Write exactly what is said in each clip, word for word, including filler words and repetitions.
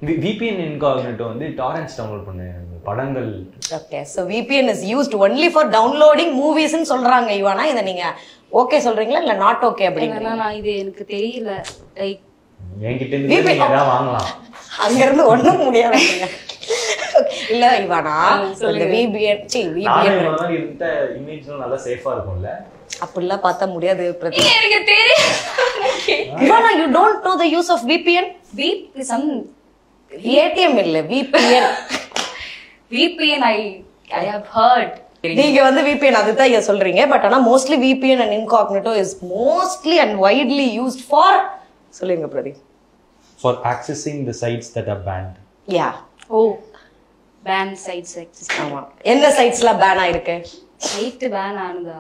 V P N incognito வந்து torrents download பண்ணு படங்கள். Okay, so V P N is used only for downloading movies ன்னு சொல்றாங்க Ivana. இத நீங்க ஓகே சொல்றீங்களா இல்ல நாட் ஓகே அப்படிங்கறீங்களா? நான் இது எனக்கு தெரியல. லைக் என்கிட்ட இருந்து நீங்க ஏதாவது வாங்கலாம். அங்க இருந்து ஒண்ணும் முடியாதுங்க. இல்ல இவானா இந்த V P N C V P N மாதிரி இருந்த இமேஜ்லாம் நல்லா சேஃபா இருக்கும்ல. அப்படிலாம் பார்த்தா முடியாது பிரதி. எனக்கு தெரியும். இவானா you don't know the use of V P N? V some A T M இல்ல V P N. V P N I I have heard. நீங்க வந்து V P N அதுதான் இத சொல்றீங்க. பட் ஆனா mostly V P N and incognito is mostly and widely used for சொல்லுங்க பிரதி. For accessing the sites that are banned. Yeah. Oh. Ban sites exist. ஆமா. என்ன சைட்ஸ்லாம் பேன் ஆயிருக்கு? சைட் பேன் ஆனதா?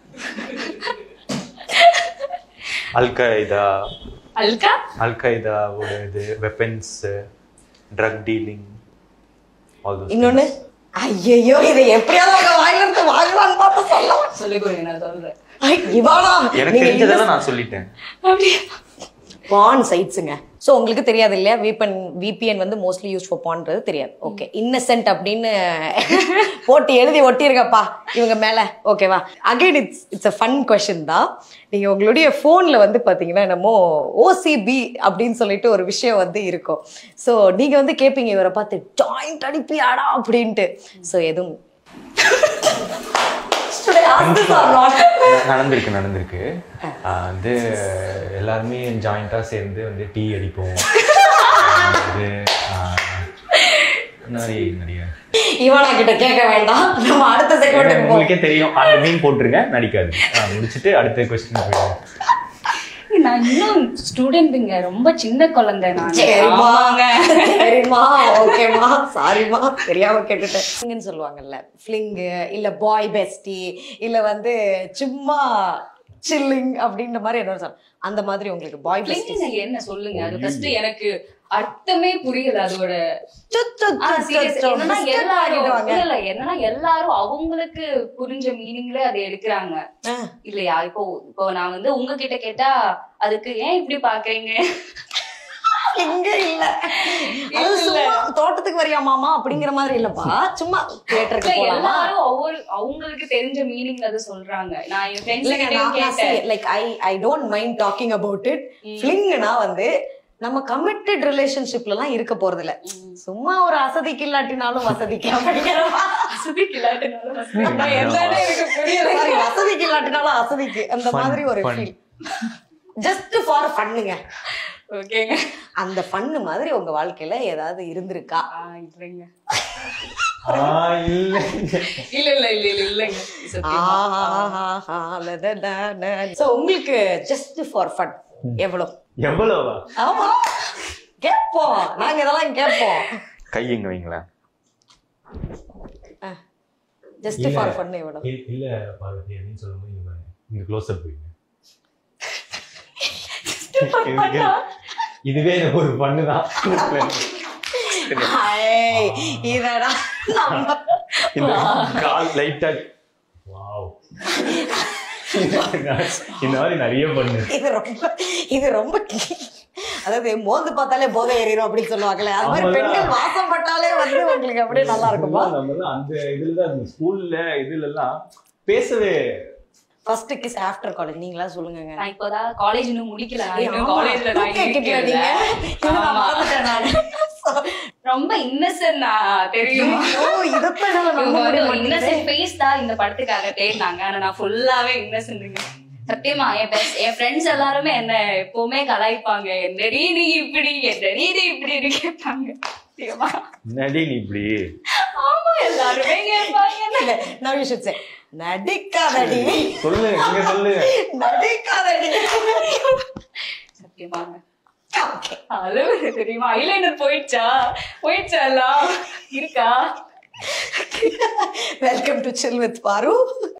Al-Qaeda. Alka? Al-Qaeda ஓட இது weapons, drug dealing all those. இன்னொன்னு ஐயோ இதை எப்படியாவது உங்க வாயில இருந்து வாங்கலாம்னு பார்த்து சொல்லலாம். சொல்லிக்கோங்க நான் சொல்றேன். ஐ இவானா எனக்கு தெரிஞ்சதெல்லாம் நான் சொல்லிட்டேன். அப்படியே பான் சைட்ஸுங்க. ஸோ உங்களுக்கு தெரியாது இல்லையா விபன் V P N வந்து மோஸ்ட்லி யூஸ் ஃபார் பான்றது தெரியாது. ஓகே இன்னசென்ட் அப்படின்னு போட்டு எழுதி ஒட்டியிருக்கப்பா இவங்க மேலே ஓகேவா. Again it's it's a fun question தான். நீங்கள் உங்களுடைய ஃபோனில் வந்து பார்த்தீங்கன்னா என்னமோ O C B அப்படின்னு சொல்லிட்டு ஒரு விஷயம் வந்து இருக்கும். ஸோ நீங்கள் வந்து கேட்பீங்க இவரை பார்த்து ஜாயிண்ட் அனுப்பியாடா அப்படின்ட்டு. ஸோ எதுவும் நடந்திருக்கு நடந்திருக்கு வந்து எல்லாருமே ஜாயிண்டா சேர்ந்து வந்து டீ அடிப்போம். நிறைய நிறைய இவனா கிட்ட கேட்க வேண்டாம். நம்ம அடுத்த செகண்ட் உங்களுக்கே தெரியும். அந்த மீன் போட்டுருங்க நடிக்காது. முடிச்சுட்டு அடுத்த கொஸ்டின் போயிடுவோம். நான் இன்னும் ஸ்டூடெண்ட்டுங்க, ரொம்ப சின்ன குழந்தை நான். சரிமாங்க சரிமா ஓகேமா சாரிமா தெரியாம கேட்டுட்டேன் சொல்லுவாங்கல்ல ஃபிளிங்கு இல்ல பாய் பெஸ்டி இல்ல வந்து சும்மா சில்லிங் அப்படின்ற மாதிரி என்ன சொல்ல அந்த மாதிரி உங்களுக்கு பாய் பெஸ்டி என்ன சொல்லுங்க அது ஃபர்ஸ்ட் எனக்கு அர்த்தமே புரியல அதோட. என்னன்னா எல்லாரும் அவங்களுக்கு புரிஞ்ச மீனிங்ல அதை எடுக்கிறாங்க இல்லையா. இப்போ இப்போ நான் வந்து உங்ககிட்ட கேட்டா அதுக்கு ஏன் இப்படி பாக்குறீங்க எங்க இல்ல தோட்டத்துக்கு வரியா மாமா அப்படிங்கிற மாதிரி இல்லப்பா சும்மா கேட்டிருக்க. எல்லாரும் ஒவ்வொரு அவங்களுக்கு தெரிஞ்ச மீனிங்ல அதை சொல்றாங்க. நான் என் ஃப்ரெண்ட்ஸ் கேட்டேன் like I I don't mind talking about it. ஃபிளிங்னா வந்து நம்ம கமிட்டட் ரிலேஷன்ஷிப்ல எல்லாம் இருக்க போறது இல்ல. சும்மா ஒரு அசதிக்கு இல்லாட்டினாலும் வசதிக்கு வசதிக்கு இல்லாட்டினாலும் வசதிக்கு இல்லாட்டினாலும் அசதிக்கு அந்த மாதிரி ஒரு ஃபீல். Just for ஃபன்னுங்க. ஓகேங்க. அந்த ஃபன்னு மாதிரி உங்க வாழ்க்கையில ஏதாவது இருந்திருக்கா? இல்லைங்க. இல்ல இல்ல இல்ல இல்ல இல்லங்க. சோ உங்களுக்கு ஜஸ்ட் ஃபார் ஃபன் எவ்வளவு எவ்வளவா? ஆமா கேட்போம் நாங்க இதெல்லாம் கேட்போம். கை எங்க வைங்களேன். ஜஸ்ட் ஃபார் ஃபன் எவ்வளவு? இல்ல பார்வதி அப்படின்னு சொல்லும்போது நீங்க இங்க க்ளோஸ் அப் போயிங்க. இதுவே ஒரு பண்ணு தான். இதடா இந்த கால் லைட்டா வாவ் இந்த மாதிரி நிறைய பண்ணு. இது ரொம்ப இது ரொம்ப அதாவது மோந்து பார்த்தாலே போதை ஏறிடும் அப்படின்னு சொல்லுவாங்கல்ல. அது மாதிரி பெண்கள் வாசம் பட்டாலே வந்து உங்களுக்கு அப்படியே நல்லா இருக்குமா? நம்ம அந்த இதுலதான் ஸ்கூல்ல இதுல எல்லாம் பேசவே ஃபர்ஸ்ட் கிஸ் ஆஃப்டர் காலேஜ் நீங்களா சொல்லுங்க. நான் இப்போதான் காலேஜ் இன்னும் முடிக்கல. நான் காலேஜ்ல நான் கேட்கல ரொம்ப இன்னசென்ட் நான் தெரியும். ஓ இதப்ப நம்ம இன்னசென்ட் ஃபேஸ் தான் இந்த படத்துக்காக தேடினாங்க. ஆனா நான் ஃபுல்லாவே இன்னசென்ட்ங்க. சத்தியமா என் என் ஃப்ரெண்ட்ஸ் எல்லாருமே என்ன எப்பவுமே கலாய்ப்பாங்க. என்னடி நீ இப்படி என்னடி நீ இப்படி கேட்பாங்க. என்னடி நீ இப்படி? ஆமா எல்லாருமே கேட்பாங்க. நான் யூ ஷுட் சே நடிக்காதடி. சொல்லு நீங்க சொல்லு நடிக்காதடி. சத்தியமாங்க. அது தெரியுமா ஐலைனர் போயிடுச்சா போயிடுச்சா எல்லாம் இருக்கா? வெல்கம் டு சில் வித் பாரு.